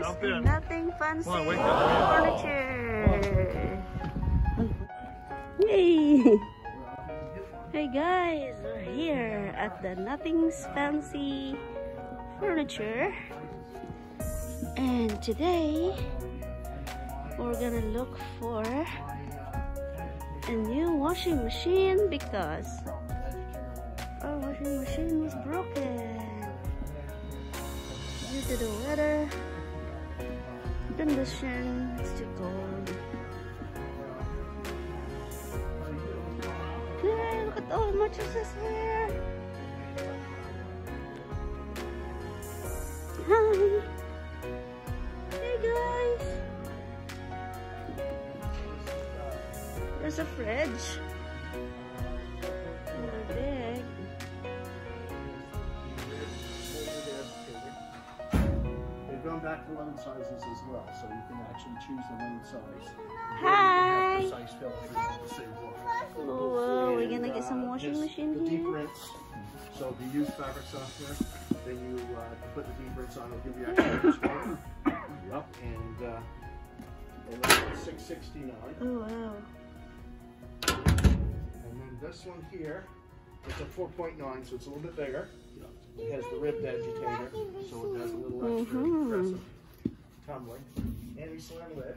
Nothing fancy furniture. Yay! Hey guys, we're here at the Nothing's Fancy Furniture, and today we're gonna look for a new washing machine because our washing machine was broken due to the weather condition. It's too cold. Hey, look at all the mattresses here. Hi. Hey guys. There's a fridge. Really big. They've gone back to load sizes as well, so you can actually choose the load size. Hi. Precise fill if you want the same one. Oh, we're gonna get some washing machine the deep here. rinse. So if you use fabric softener, then you put the deep rinse on. It'll give you extra score. Yep, and that's $6.69. Oh wow. And then this one here, it's a 4.9, so it's a little bit bigger. It has the ribbed agitator, so it has a little extra aggressive tumbling. Anti-slam lid.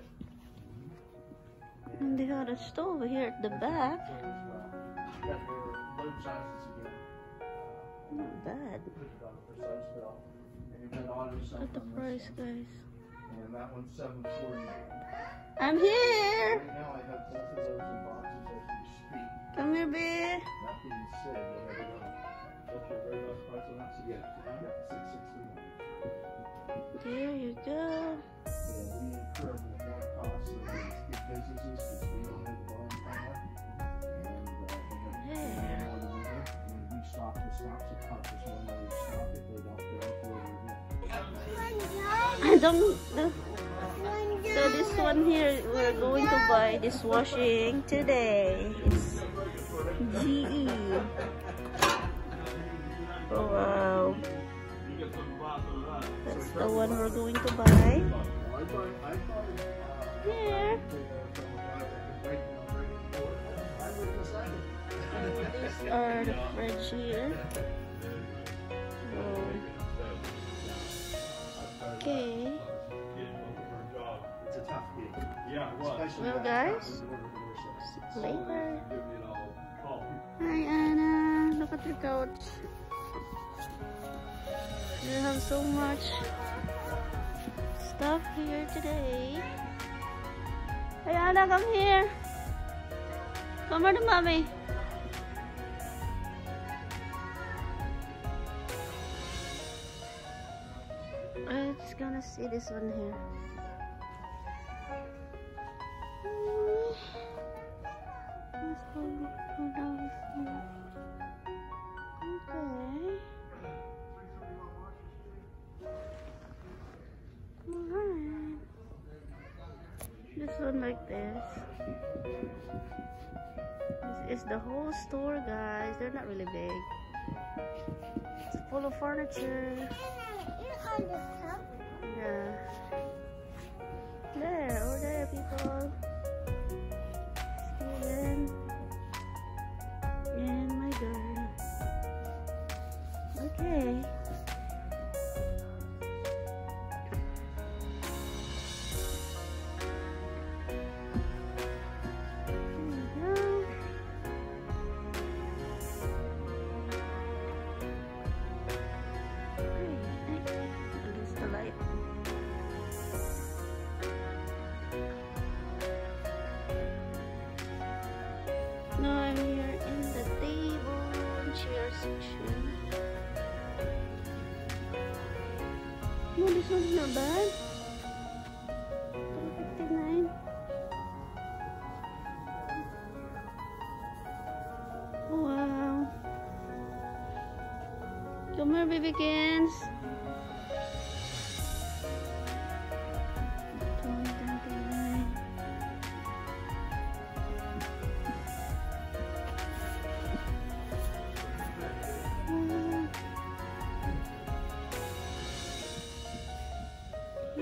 And they got a stove here at the back. You got your load sizes again. Not bad. Put it on the precise fill. And you've got auto Look set at the on price, this. guys. And that one's $7.49. I'm here. Right now I have both of those in boxes as we speak. Come here, babe. That being said, you'll never know. What's your very best price on that? So yeah, $6.69. There you go. Yeah, we incur more costs than these big businesses because we don't have the buying power. And when we stock, the stocks are cut. There's no way to stock if they don't I don't. So this one here, we're going to buy this washing today. It's GE. Oh wow. That's the one we're going to buy. Here. These are the fridge here. Oh. Okay. It's a tough gig. Well guys, see you later. Hi Anna, look at your couch. You have so much stuff here today. Hey Anna, come here. Come here to mommy. I'm just gonna see this one here. Okay. Alright. This one like this. This is the whole store, guys. They're not really big. It's full of furniture. Yeah. There, over there, people. Steven and my girl. Okay. Now I'm here in the table and chair section. No, this one's not bad. $3.59. Oh, wow. Come here, babykins.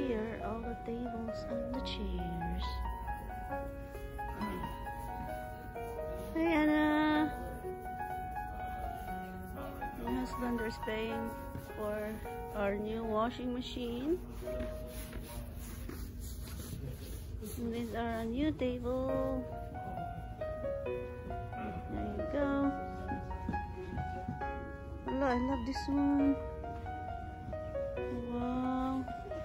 here all the tables and the chairs. Hey Anna! My husband is paying for our new washing machine. And these are a new table. There you go. Oh, I love this one. Wow.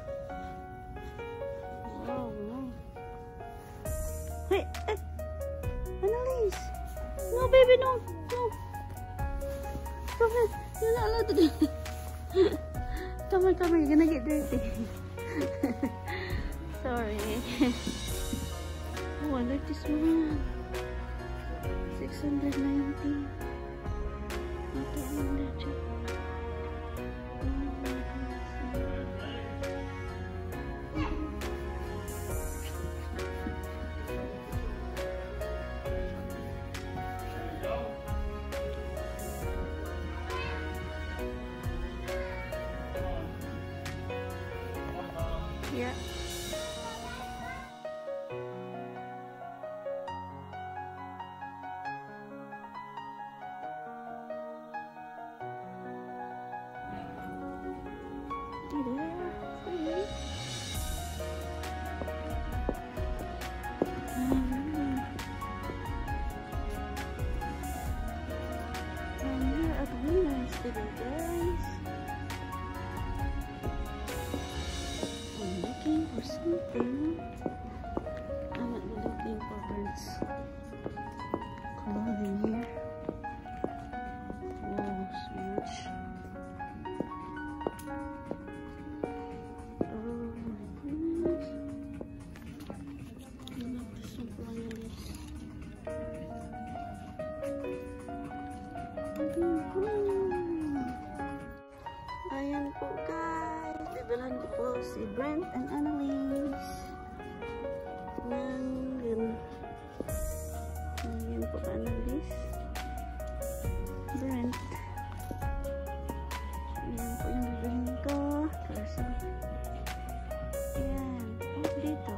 Wow, wow. Hey, hey. Annalise. No, baby, no. No. Come here. You're not allowed to do it. Come on, you're gonna get dirty. Sorry. Oh, I like this one. 690. Yeah. Today, guys, I'm looking for something. I might be looking for Brent's clothing here. Oh, so much. Oh my goodness. I love the surprise. Ayan po guys, bibilhan ko po si Brent and Annalise ng ayan po Annalise, Brent. Ayan po yung bibilhin ko kasi ayan po dito,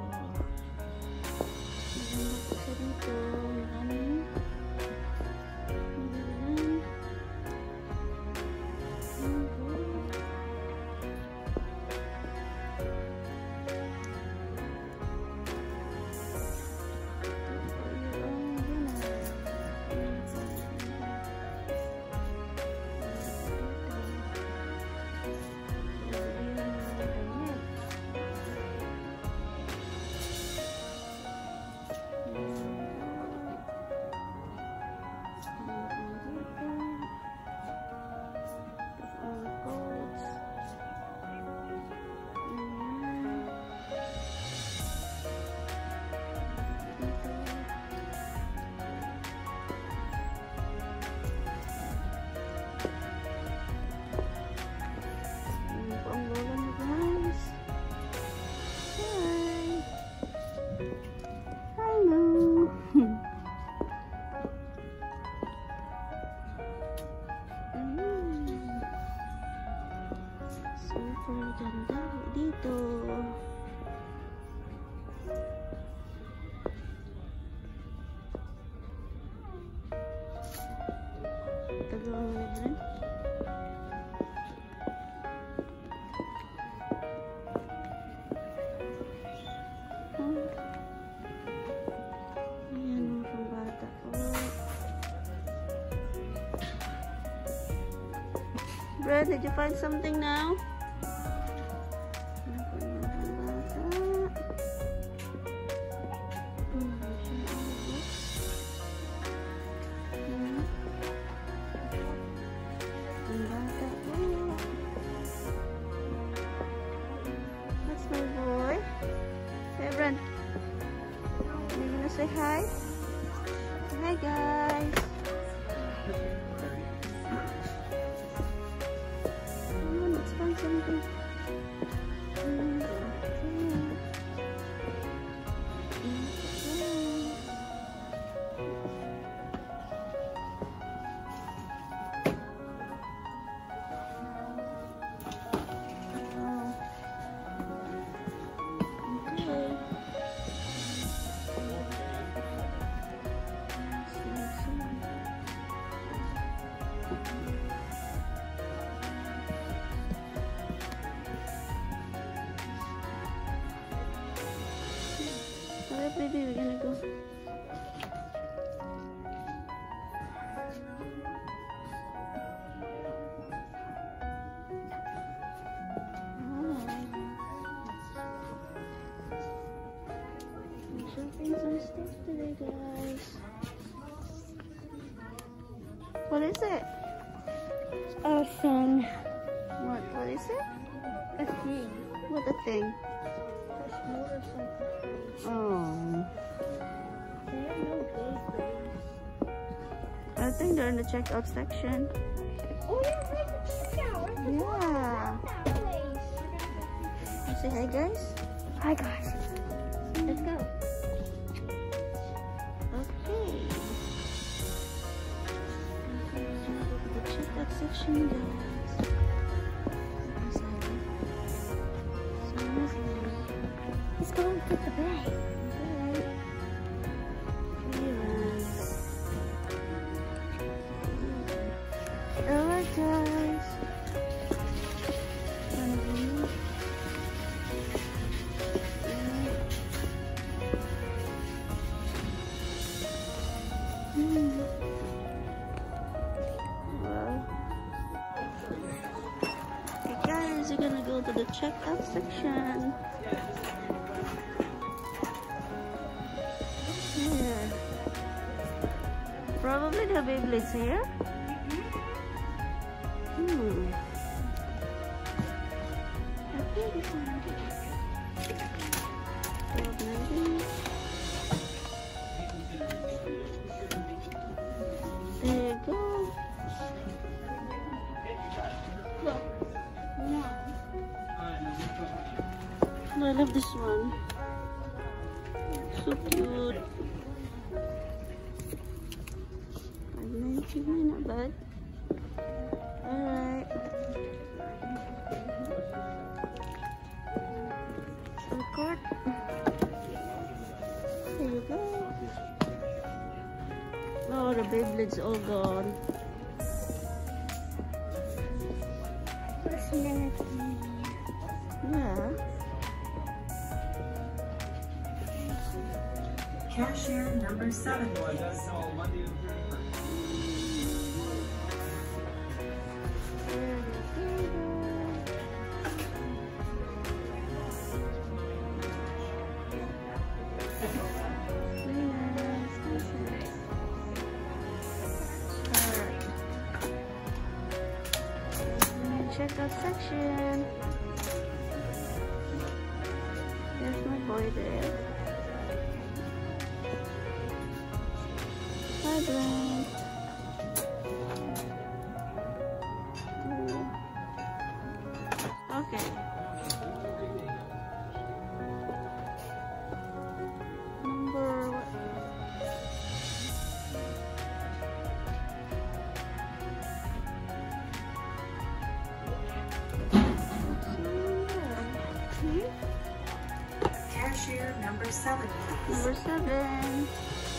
maganda po siya dito, maraming super ganda dito. Tagal mo na rin. Ayan mo pang bata po. Brad, did you find something now? That's my boy. Hey, Brent. Are you gonna say hi? Say hi, guys. Come on, let's find something. baby, we're gonna go. We're shopping some stuff today, guys. What is it? A thing. What is it? A thing. What a thing? A motorcycle. Oh. They have no papers. I think they're in the checkout section. Oh yeah, we're at the checkout. Yeah. That place. Say hi, guys. Hi guys. Let's go. Okay. The checkout section, guys. Let's go and get the bag. Alright, guys. Okay, guys, you're gonna go to the checkout section. Here. Probably the Beyblades here. I think this one. There you go. Look. I love this one. So cute. $5.99, not bad. Alright. Record. There you go. Oh, the Beyblade's all gone. What's next? Yeah. Cashier number 7, please. Checkout section. There's my boy there. Hi, Brent. Okay. Number what? Cashier number 7, please. Number 7.